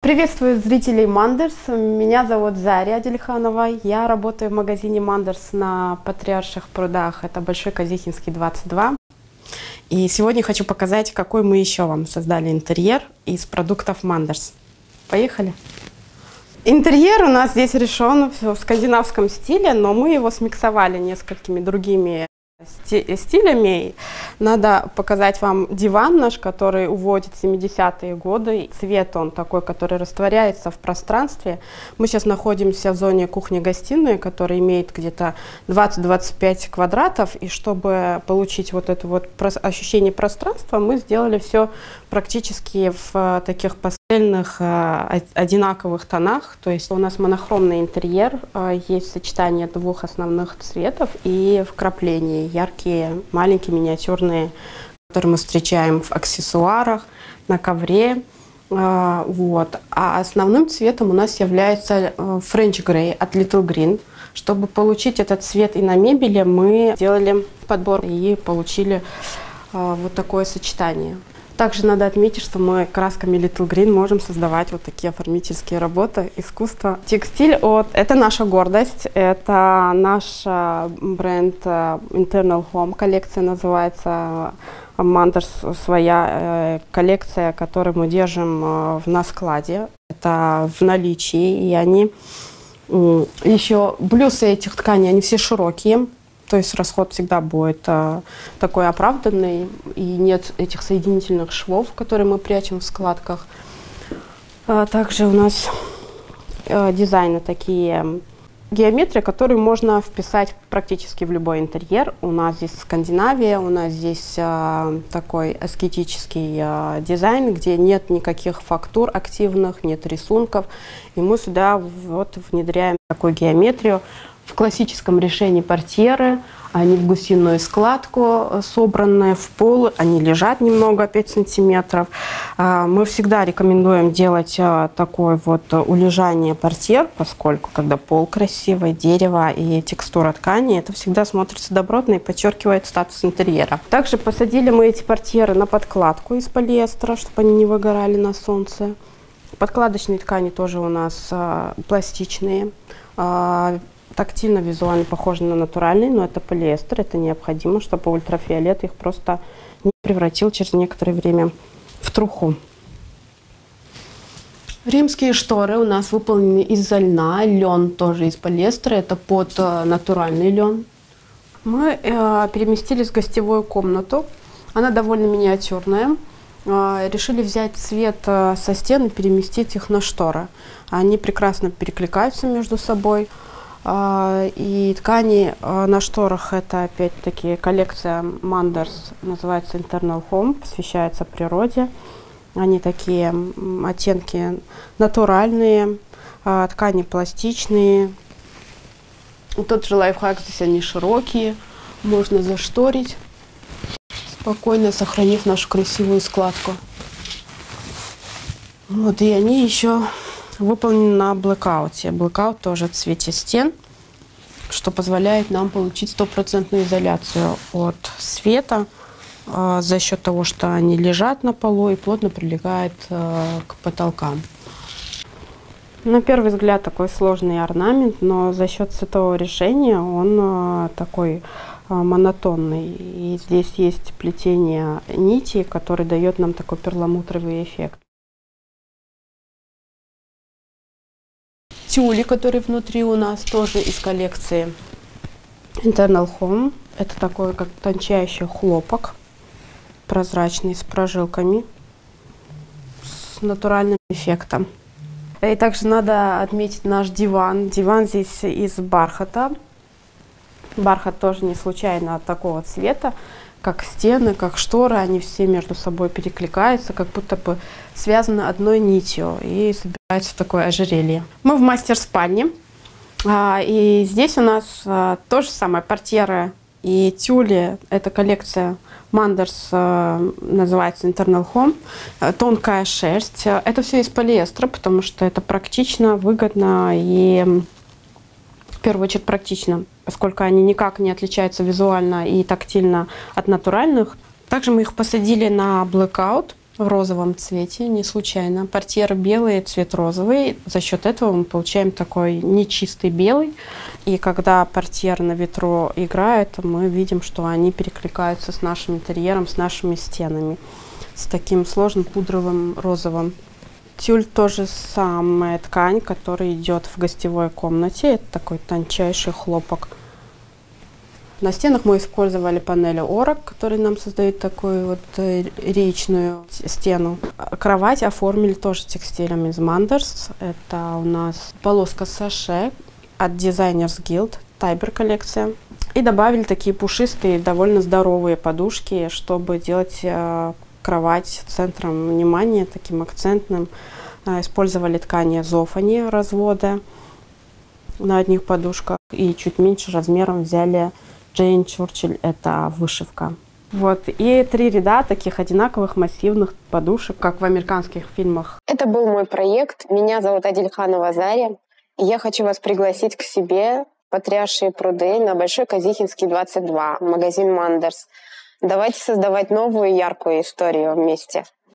Приветствую зрителей Мандерс. Меня зовут Заря Адельханова. Я работаю в магазине Мандерс на Патриарших прудах. Это Большой Казихинский, 22. И сегодня хочу показать, какой мы еще вам создали интерьер из продуктов Мандерс. Поехали! Интерьер у нас здесь решен в скандинавском стиле, но мы его смиксовали несколькими другими стилями. Надо показать вам диван наш, который уводит 70-е годы. Цвет он такой, который растворяется в пространстве. Мы сейчас находимся в зоне кухни-гостиной, которая имеет где-то 20-25 квадратов. И чтобы получить вот это вот ощущение пространства, мы сделали все практически в таких пастельных одинаковых тонах. То есть у нас монохромный интерьер, есть сочетание двух основных цветов и вкрапления. Яркие, маленькие, миниатюрные, которые мы встречаем в аксессуарах, на ковре. Вот. А основным цветом у нас является French Grey от Little Green. Чтобы получить этот цвет и на мебели, мы делали подбор и получили вот такое сочетание. Также надо отметить, что мы красками Little Green можем создавать вот такие оформительские работы, искусство. Текстиль это наша гордость, это наш бренд Internal Home, коллекция называется Мандерс, своя коллекция, которую мы держим на складе. Это в наличии, и они еще, плюсы этих тканей, они все широкие. То есть расход всегда будет такой оправданный, и нет этих соединительных швов, которые мы прячем в складках. Также у нас дизайны такие, геометрия, которую можно вписать практически в любой интерьер. У нас здесь Скандинавия, у нас здесь такой аскетический дизайн, где нет никаких фактур активных, нет рисунков. И мы сюда вот внедряем такую геометрию. В классическом решении портьеры, они в гусиную складку, собранные в пол, они лежат немного, 5 сантиметров. Мы всегда рекомендуем делать такое вот улежание портьер, поскольку когда пол красивый, дерево и текстура ткани, это всегда смотрится добротно и подчеркивает статус интерьера. Также посадили мы эти портьеры на подкладку из полиэстера, чтобы они не выгорали на солнце. Подкладочные ткани тоже у нас пластичные. Тактильно, визуально похожи на натуральные, но это полиэстер, это необходимо, чтобы ультрафиолет их просто не превратил через некоторое время в труху. Римские шторы у нас выполнены из льна, лен тоже из полиэстера, это под натуральный лен. Мы переместились в гостевую комнату, она довольно миниатюрная. Решили взять цвет со стен и переместить их на шторы. Они прекрасно перекликаются между собой. И ткани на шторах, это опять-таки коллекция Мандерс, называется Internal Home, посвящается природе. Они такие оттенки натуральные, ткани пластичные. Тот же лайфхак, здесь они широкие, можно зашторить, спокойно сохранив нашу красивую складку. Вот, и они еще выполнен на блэкауте. Блэкаут тоже в цвете стен, что позволяет нам получить стопроцентную изоляцию от света за счет того, что они лежат на полу и плотно прилегают к потолкам. На первый взгляд такой сложный орнамент, но за счет цветового решения он такой монотонный. И здесь есть плетение нитей, которое дает нам такой перламутровый эффект. Тюли, которые внутри у нас тоже из коллекции Internal Home. Это такой как тончайший хлопок, прозрачный, с прожилками, с натуральным эффектом. И также надо отметить наш диван. Диван здесь из бархата. Бархат тоже не случайно от такого цвета, как стены, как шторы. Они все между собой перекликаются, как будто бы связаны одной нитью и собираются в такое ожерелье. Мы в мастер-спальне. И здесь у нас то же самое, портьеры и тюли. Это коллекция Мандерс, называется Internal Home. Тонкая шерсть. Это все из полиэстера, потому что это практично, выгодно и в первую очередь практично, поскольку они никак не отличаются визуально и тактильно от натуральных. Также мы их посадили на blackout. в розовом цвете, не случайно. Портьеры белые, цвет розовый. За счет этого мы получаем такой нечистый белый. И когда портьер на ветру играет, мы видим, что они перекликаются с нашим интерьером, с нашими стенами. С таким сложным пудровым розовым. Тюль тоже самая ткань, которая идет в гостевой комнате. Это такой тончайший хлопок. На стенах мы использовали панели Орак, которые нам создают такую вот речную стену. Кровать оформили тоже текстилем из Manders. Это у нас полоска саше от Designers Guild, Тайбер коллекция. И добавили такие пушистые, довольно здоровые подушки, чтобы делать кровать центром внимания, таким акцентным. Использовали ткани Зофани развода на одних подушках. И чуть меньше размером взяли Джейн Чурчилль, это вышивка. Вот, и 3 ряда таких одинаковых массивных подушек, как в американских фильмах. Это был мой проект. Меня зовут Адильханова Заря. И я хочу вас пригласить к себе в Патриаршие пруды на Большой Казихинский, 22, магазин Manders. Давайте создавать новую яркую историю вместе.